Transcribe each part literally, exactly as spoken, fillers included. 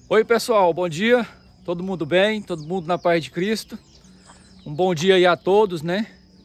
Oi pessoal, bom dia, todo mundo bem, todo mundo na paz de Cristo. Um bom dia aí a todos, né?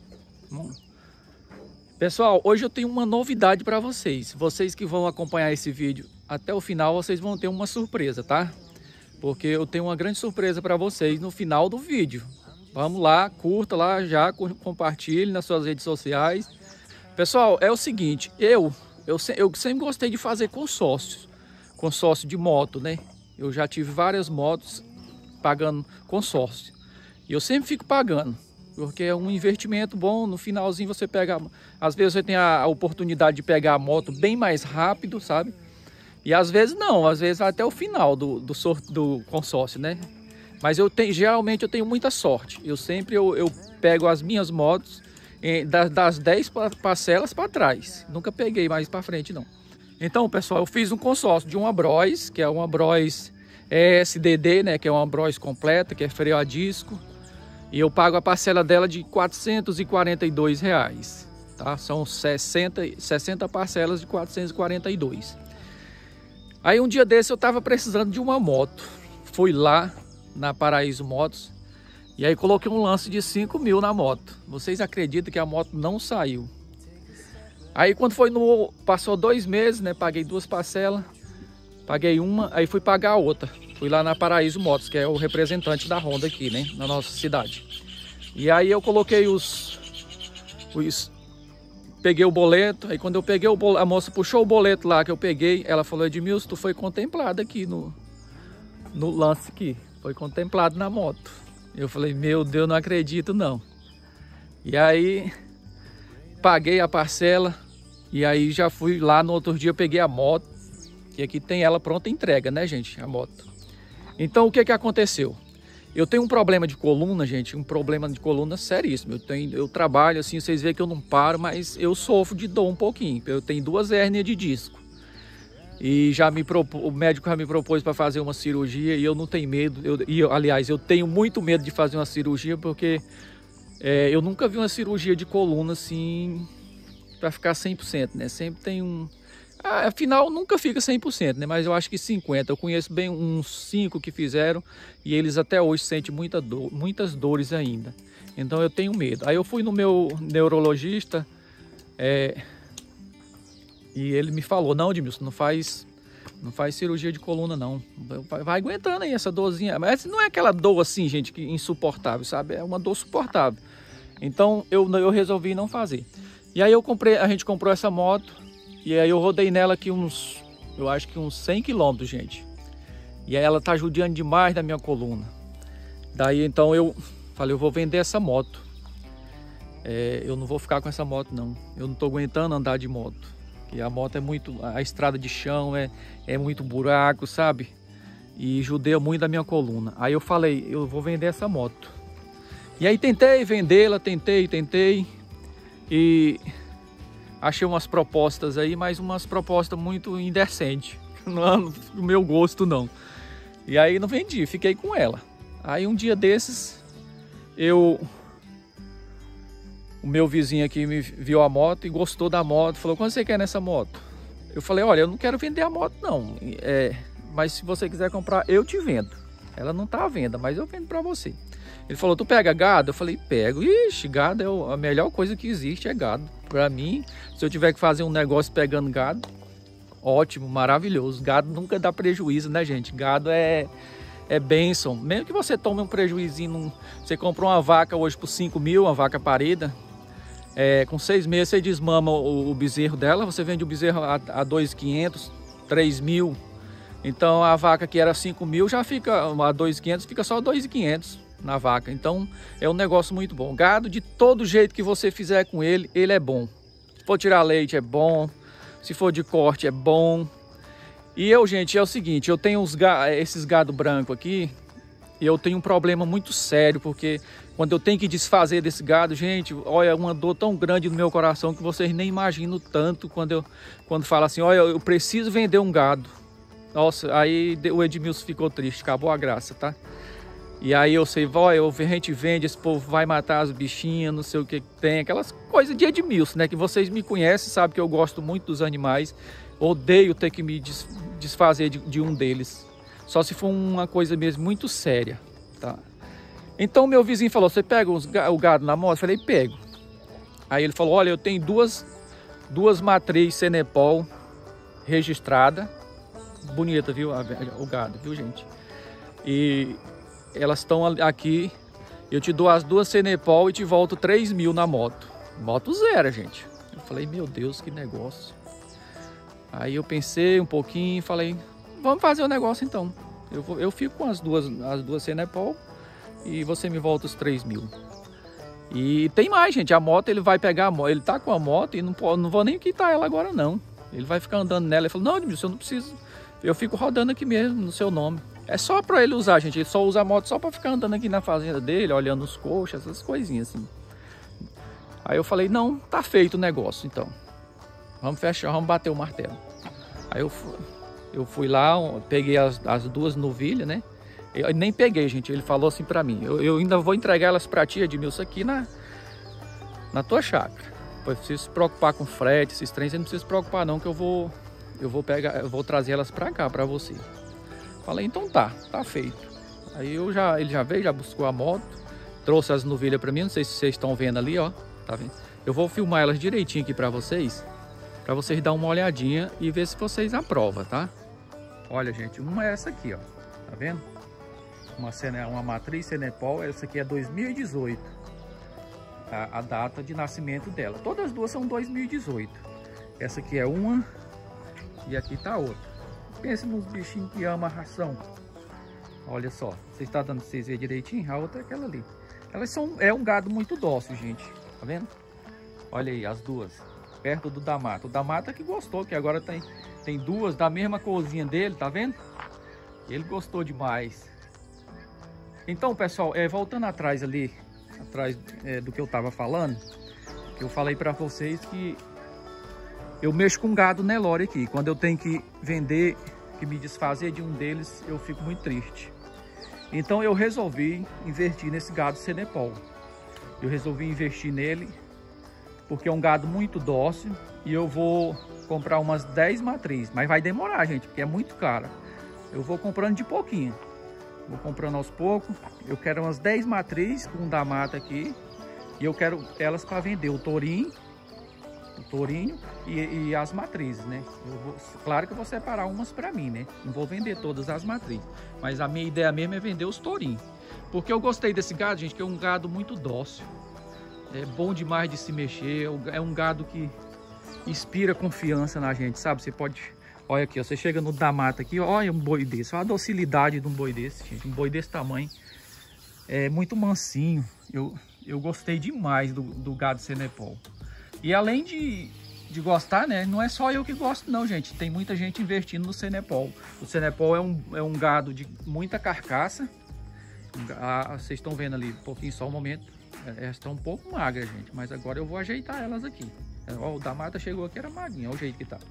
Pessoal, hoje eu tenho uma novidade para vocês. Vocês que vão acompanhar esse vídeo até o final, vocês vão ter uma surpresa, tá? Porque eu tenho uma grande surpresa para vocês no final do vídeo. Vamos lá, curta lá já, compartilhe nas suas redes sociais. Pessoal, é o seguinte, eu, eu, eu sempre gostei de fazer consórcios, consórcio de moto, né? Eu já tive várias motos pagando consórcio. E eu sempre fico pagando, porque é um investimento bom. No finalzinho você pega... Às vezes você tem a oportunidade de pegar a moto bem mais rápido, sabe? E às vezes não, às vezes até o final do, do, do consórcio, né? Mas eu tenho, geralmente eu tenho muita sorte. Eu sempre eu, eu pego as minhas motos em, das, das dez parcelas para trás. Nunca peguei mais para frente, não. Então, pessoal, eu fiz um consórcio de uma Bros, que é uma Bros S D D, né? Que é uma Bros completa, que é freio a disco. E eu pago a parcela dela de quatrocentos e quarenta e dois reais, tá? São sessenta, sessenta parcelas de quatrocentos e quarenta e dois. Aí um dia desse eu tava precisando de uma moto. Fui lá na Paraíso Motos e aí coloquei um lance de cinco mil na moto. Vocês acreditam que a moto não saiu? Aí quando foi no... Passou dois meses, né? Paguei duas parcelas. Paguei uma, aí fui pagar a outra. Fui lá na Paraíso Motos, que é o representante da Honda aqui, né? Na nossa cidade. E aí eu coloquei os... os peguei o boleto. Aí quando eu peguei o boleto, a moça puxou o boleto lá que eu peguei. Ela falou: Edmilson, tu foi contemplado aqui no... No lance aqui. Foi contemplado na moto. Eu falei: meu Deus, não acredito não. E aí... Paguei a parcela. E aí já fui lá no outro dia, eu peguei a moto. E aqui tem ela pronta entrega, né, gente? A moto. Então, o que que aconteceu? Eu tenho um problema de coluna, gente. Um problema de coluna seríssimo. Eu, tenho, eu trabalho assim, vocês veem que eu não paro, mas eu sofro de dor um pouquinho. Eu tenho duas hérnias de disco. E já me propô, o médico já me propôs para fazer uma cirurgia. E eu não tenho medo. Eu, e, aliás, eu tenho muito medo de fazer uma cirurgia, porque é, eu nunca vi uma cirurgia de coluna assim... para ficar cem por cento, né? Sempre tem um... Ah, afinal, nunca fica cem por cento, né? Mas eu acho que cinquenta por cento. Eu conheço bem uns cinco que fizeram e eles até hoje sentem muita dor, muitas dores ainda. Então eu tenho medo. Aí eu fui no meu neurologista é, e ele me falou: não, Edmilson, não faz, não faz cirurgia de coluna, não. Vai, vai aguentando aí essa dorzinha. Mas não é aquela dor assim, gente, que insuportável, sabe? É uma dor suportável. Então eu, eu resolvi não fazer. E aí eu comprei, a gente comprou essa moto e aí eu rodei nela aqui uns, eu acho que uns cem quilômetros, gente. E aí ela tá judiando demais da minha coluna. Daí então eu falei: eu vou vender essa moto. É, eu não vou ficar com essa moto não. Eu não tô aguentando andar de moto. E a moto é muito, a estrada de chão é, é muito buraco, sabe? E judia muito da minha coluna. Aí eu falei: eu vou vender essa moto. E aí tentei vendê-la, tentei, tentei. E achei umas propostas aí, mas umas propostas muito indecentes. Não é do meu gosto, não. E aí não vendi, fiquei com ela. Aí um dia desses, eu... O meu vizinho aqui me viu a moto e gostou da moto. Falou: quanto você quer nessa moto? Eu falei: olha, eu não quero vender a moto, não. É, mas se você quiser comprar, eu te vendo. Ela não tá à venda, mas eu vendo pra você. Ele falou: tu pega gado? Eu falei: pego. Ixi, gado é a melhor coisa que existe, é gado. Pra mim, se eu tiver que fazer um negócio pegando gado, ótimo, maravilhoso. Gado nunca dá prejuízo, né, gente? Gado é, é bênção. Mesmo que você tome um prejuízo, num, você comprou uma vaca hoje por cinco mil, uma vaca parida, é, com seis meses você desmama o, o bezerro dela, você vende o bezerro a, a dois mil e quinhentos, três mil. Então a vaca que era cinco mil já fica, a dois mil e quinhentos fica só dois mil e quinhentos. Na vaca. Então é um negócio muito bom. Gado, de todo jeito que você fizer com ele, ele é bom. Se for tirar leite, é bom. Se for de corte, é bom. E eu, gente, é o seguinte: eu tenho os ga esses gado branco aqui e eu tenho um problema muito sério, porque quando eu tenho que desfazer desse gado, gente, olha, uma dor tão grande no meu coração que vocês nem imaginam tanto quando eu quando fala assim: olha, eu preciso vender um gado. Nossa, aí o Edmilson ficou triste, acabou a graça, tá? E aí eu sei, ó, a gente vende, esse povo vai matar as bichinhas, não sei o que tem, aquelas coisas de Edmilson, né? Que vocês me conhecem, sabem que eu gosto muito dos animais, odeio ter que me desfazer de, de um deles. Só se for uma coisa mesmo muito séria, tá? Então meu vizinho falou, você pega os, o gado na moto? Eu falei, pego. Aí ele falou, olha, eu tenho duas, duas matrizes Senepol registrada. Bonita, viu? O gado, viu, gente? E elas estão aqui. Eu te dou as duas Senepol e te volto três mil na moto. Moto zero, gente. Eu falei, meu Deus, que negócio. Aí eu pensei um pouquinho e falei, vamos fazer o negócio então. Eu, vou, eu fico com as duas, as duas Senepol e você me volta os três mil. E tem mais, gente. A moto, ele vai pegar a moto. Ele tá com a moto e não, não vou nem quitar ela agora, não. Ele vai ficar andando nela. Ele falou, não, Edmilson, eu não preciso. Eu fico rodando aqui mesmo, no seu nome. É só para ele usar, gente. Ele só usa a moto só para ficar andando aqui na fazenda dele, olhando os coxas, essas coisinhas assim. Aí eu falei, não, tá feito o negócio, então. Vamos fechar, vamos bater o martelo. Aí eu fui, eu fui lá, peguei as, as duas novilhas, né? Eu nem peguei, gente. Ele falou assim para mim, eu, eu ainda vou entregar elas para ti, Edmilson, aqui na, na tua chácara. Não precisa se preocupar com frete, esses trens, você não precisa se preocupar não, que eu vou, eu vou pegar, eu vou trazer elas para cá, para você. Falei, então tá, tá feito. Aí eu já, ele já veio, já buscou a moto, trouxe as novilhas para mim, não sei se vocês estão vendo ali, ó, tá vendo? Eu vou filmar elas direitinho aqui para vocês, para vocês dar uma olhadinha e ver se vocês aprovam, tá? Olha, gente, uma é essa aqui, ó, tá vendo? Uma, uma matriz Senepol, essa aqui é dois mil e dezoito, a, a data de nascimento dela. Todas as duas são dois mil e dezoito. Essa aqui é uma e aqui tá outra. Pense nos bichinhos que amam a ração. Olha só, você está dando pra vocês verem direitinho? A outra é aquela ali. Elas são, é um gado muito dócil, gente. Tá vendo? Olha aí, as duas. Perto do da mata. O da mata que gostou, que agora tem, tem duas da mesma corzinha dele, tá vendo? Ele gostou demais. Então, pessoal, é, voltando atrás ali, atrás é, do que eu tava falando, que eu falei para vocês que eu mexo com gado Nelore aqui. Quando eu tenho que vender, que me desfazer de um deles, eu fico muito triste. Então eu resolvi investir nesse gado Senepol. Eu resolvi investir nele porque é um gado muito dócil e eu vou comprar umas dez matrizes. Mas vai demorar, gente, porque é muito caro. Eu vou comprando de pouquinho. Vou comprando aos poucos. Eu quero umas dez matrizes com um da mata aqui. E eu quero elas para vender o tourinho. O tourinho e, e as matrizes, né? Eu vou, claro que eu vou separar umas para mim, né? Não vou vender todas as matrizes, mas a minha ideia mesmo é vender os tourinhos. Porque eu gostei desse gado, gente, que é um gado muito dócil. É bom demais de se mexer, é um gado que inspira confiança na gente, sabe? Você pode... Olha aqui, ó, você chega no da mata aqui, olha um boi desse, olha a docilidade de um boi desse, gente. Um boi desse tamanho, é muito mansinho. Eu, eu gostei demais do, do gado Senepol. E além de, de gostar, né? Não é só eu que gosto não, gente. Tem muita gente investindo no Senepol. O Senepol é um, é um gado de muita carcaça. Ah, vocês estão vendo ali, um pouquinho só um momento. Elas estão um pouco magras, gente. Mas agora eu vou ajeitar elas aqui. Ó, o da mata chegou aqui, era magrinho. Olha o jeito que tá.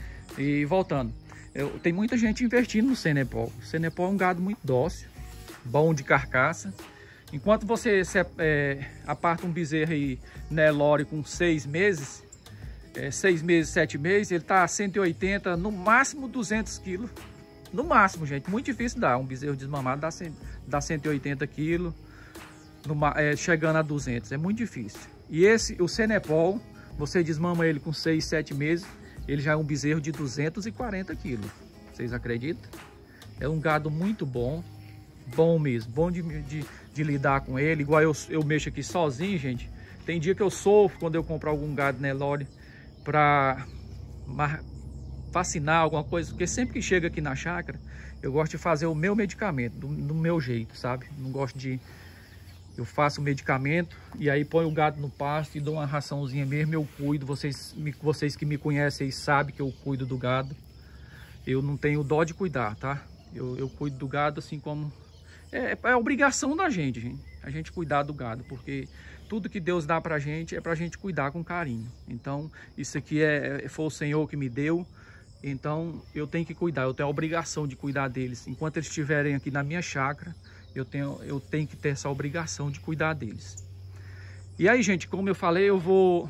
E voltando. Eu, tem muita gente investindo no Senepol. O Senepol é um gado muito dócil. Bom de carcaça. Enquanto você é, aparta um bezerro aí, Nelore, com seis meses, é, seis meses, sete meses, ele tá a cento e oitenta, no máximo duzentos quilos. No máximo, gente. Muito difícil dar. Um bezerro desmamado dá, dá cento e oitenta quilos, no, é, chegando a duzentos. É muito difícil. E esse, o Senepol, você desmama ele com seis, sete meses, ele já é um bezerro de duzentos e quarenta quilos. Vocês acreditam? É um gado muito bom. Bom mesmo. Bom de... de de lidar com ele, igual eu, eu mexo aqui sozinho, gente. Tem dia que eu sofro quando eu compro algum gado Nelore para vacinar alguma coisa, porque sempre que chega aqui na chácara, eu gosto de fazer o meu medicamento, do, do meu jeito, sabe? Não gosto de... Eu faço o medicamento e aí ponho o gado no pasto e dou uma raçãozinha mesmo, eu cuido. Vocês, vocês que me conhecem sabem que eu cuido do gado. Eu não tenho dó de cuidar, tá? Eu, eu cuido do gado assim como... É, é obrigação da gente, gente, a gente cuidar do gado, porque tudo que Deus dá pra gente é pra gente cuidar com carinho. Então, isso aqui é, foi o Senhor que me deu, então eu tenho que cuidar, eu tenho a obrigação de cuidar deles. Enquanto eles estiverem aqui na minha chácara, eu tenho, eu tenho que ter essa obrigação de cuidar deles. E aí, gente, como eu falei, eu vou,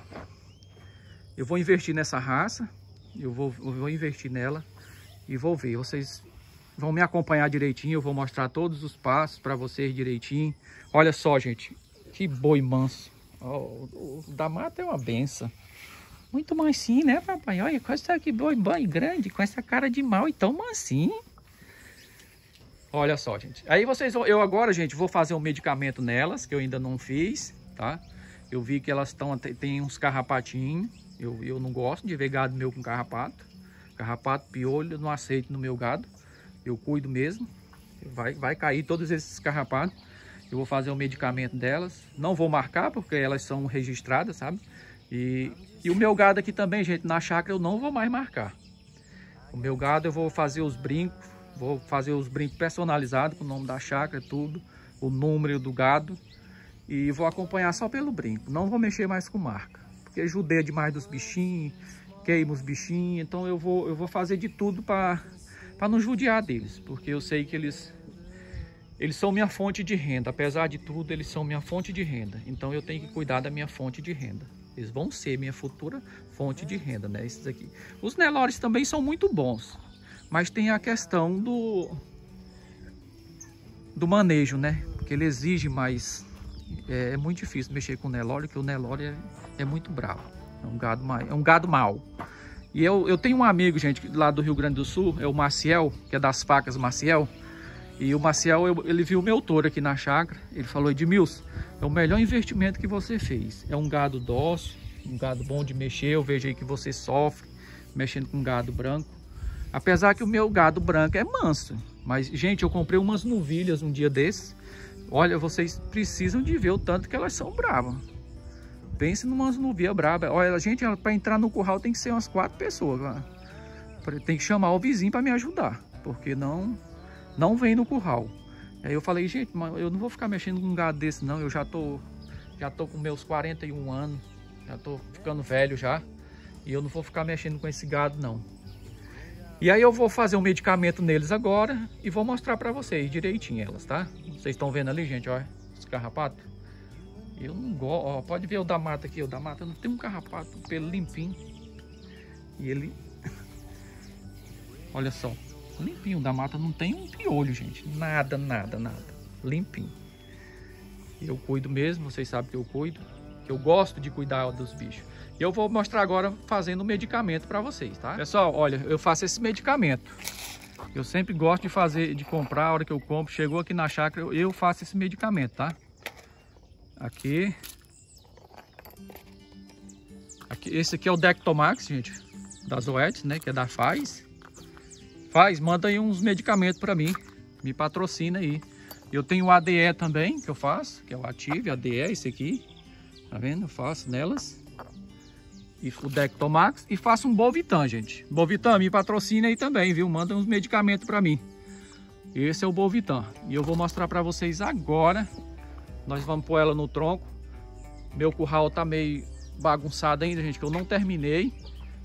eu vou investir nessa raça, eu vou, eu vou investir nela e vou ver. Vocês vão me acompanhar direitinho. Eu vou mostrar todos os passos para vocês direitinho. Olha só, gente, que boi manso. Oh, o da mata é uma benção. Muito mansinho, né, papai? Olha, olha que boi, boi grande, com essa cara de mal e tão mansinho. Olha só, gente. Aí vocês vão... Eu agora, gente, vou fazer um medicamento nelas, que eu ainda não fiz, tá? Eu vi que elas estão... Tem uns carrapatinhos. Eu, eu não gosto de ver gado meu com carrapato. Carrapato, piolho, eu não aceito no meu gado. Eu cuido mesmo. Vai, vai cair todos esses carrapatos. Eu vou fazer um medicamento delas. Não vou marcar, porque elas são registradas, sabe? E... E o meu gado aqui também, gente, na chácara eu não vou mais marcar. O meu gado eu vou fazer os brincos, vou fazer os brincos personalizados com o nome da chácara, tudo, o número do gado. E vou acompanhar só pelo brinco, não vou mexer mais com marca. Porque judeia demais dos bichinhos, queima os bichinhos, então eu vou, eu vou fazer de tudo para para não judiar deles. Porque eu sei que eles, eles são minha fonte de renda, apesar de tudo eles são minha fonte de renda. Então eu tenho que cuidar da minha fonte de renda. Eles vão ser minha futura fonte de renda, né? Esses aqui. Os Nelores também são muito bons. Mas tem a questão do... do manejo, né? Porque ele exige mais... É, é muito difícil mexer com o Nelore, porque o Nelore é, é muito bravo. É um gado, é um gado mau. E eu, eu tenho um amigo, gente, lá do Rio Grande do Sul, é o Maciel, que é das facas Maciel. E o Maciel, eu, ele viu o meu touro aqui na chácara. Ele falou: Edmilson, é o melhor investimento que você fez. É um gado dócil, um gado bom de mexer. Eu vejo aí que você sofre mexendo com gado branco. Apesar que o meu gado branco é manso. Mas, gente, eu comprei umas novilhas um dia desses. Olha, vocês precisam de ver o tanto que elas são bravas. Pense numas novilhas bravas. Olha, gente, para entrar no curral tem que ser umas quatro pessoas. Tem que chamar o vizinho para me ajudar. Porque não... não vem no curral. Aí eu falei: gente, mas eu não vou ficar mexendo com um gado desse não. Eu já tô, já tô com meus quarenta e um anos. Já tô ficando velho já. E eu não vou ficar mexendo com esse gado não. E aí eu vou fazer um medicamento neles agora. E vou mostrar pra vocês direitinho elas, tá? Vocês estão vendo ali, gente, olha. Os carrapatos. Eu não gosto, ó. Pode ver o da mata aqui. O da mata não tem um carrapato, um pelo limpinho. E ele... olha só. Limpinho, da mata não tem um piolho, gente. Nada, nada, nada. Limpinho. Eu cuido mesmo, vocês sabem que eu cuido. Que eu gosto de cuidar dos bichos. E eu vou mostrar agora fazendo o medicamento para vocês, tá? Pessoal, olha, eu faço esse medicamento. Eu sempre gosto de fazer, de comprar, a hora que eu compro. Chegou aqui na chácara, eu faço esse medicamento, tá? Aqui. Aqui, esse aqui é o Dectomax, gente. Da Zoetis, né? Que é da Faz. Faz, manda aí uns medicamentos para mim. Me patrocina aí. Eu tenho o A D E também, que eu faço. Que é o Ative, A D E, esse aqui. Tá vendo? Eu faço nelas. E o Dectomax. E faço um Bovitan, gente. Bovitan, me patrocina aí também, viu? Manda uns medicamentos para mim. Esse é o Bovitan. E eu vou mostrar para vocês agora. Nós vamos pôr ela no tronco. Meu curral tá meio bagunçado ainda, gente, que eu não terminei.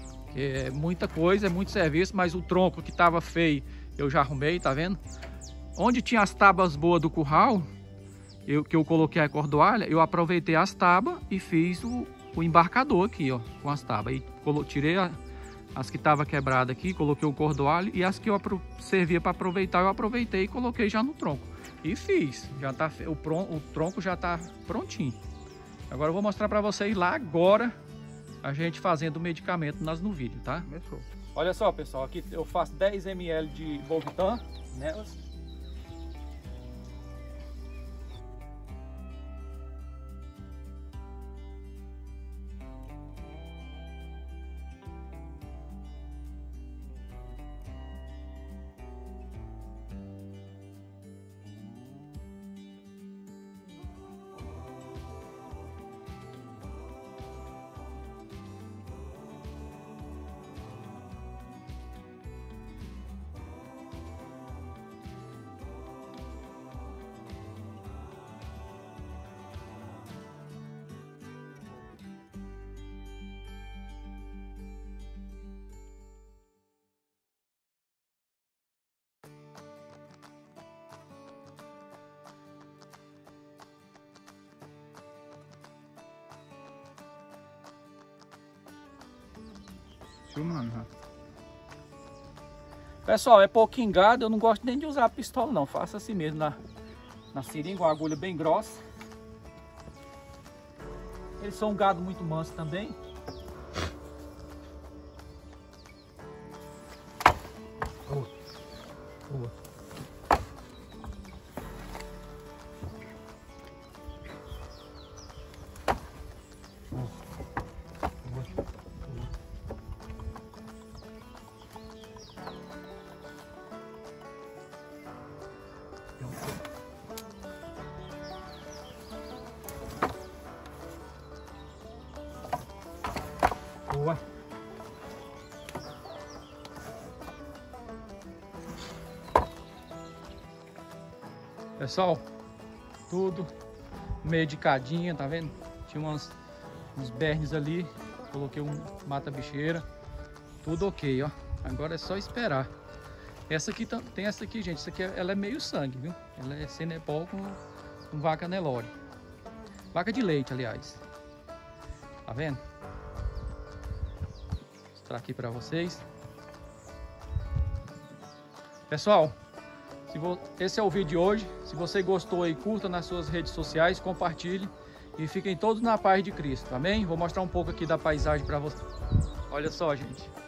É muita coisa, é muito serviço, mas o tronco que tava feio eu já arrumei, tá vendo? Onde tinha as tábuas boas do curral, eu, que eu coloquei a cordoalha, eu aproveitei as tábuas e fiz o, o embarcador aqui, ó, com as tábuas. Aí colo, tirei a, as que tava quebradas aqui, coloquei o cordoalho, e as que eu servia para aproveitar, eu aproveitei e coloquei já no tronco. E fiz, já tá, o, o tronco já tá prontinho. Agora eu vou mostrar para vocês lá agora a gente fazendo o medicamento nas novilhas, tá? Começou. Olha só, pessoal, aqui eu faço dez mililitros de Bovitan nelas. Filmando, ó. Pessoal, é pouquinho gado, eu não gosto nem de usar a pistola não. Faça assim mesmo na, na seringa, uma agulha bem grossa. Eles são um gado muito manso também. Boa. Boa. Boa. Pessoal, tudo medicadinha, tá vendo? Tinha umas, uns bernes ali, coloquei um mata-bicheira, tudo ok, ó. Agora é só esperar. Essa aqui tem essa aqui, gente, essa aqui ela é meio sangue, viu? Ela é Senepol com, com vaca Nelore. Vaca de leite, aliás. Tá vendo? Vou mostrar aqui pra vocês. Pessoal, se vo... esse é o vídeo de hoje. Se você gostou aí, curta nas suas redes sociais, compartilhe. E fiquem todos na paz de Cristo, amém? Vou mostrar um pouco aqui da paisagem pra vocês. Olha só, gente.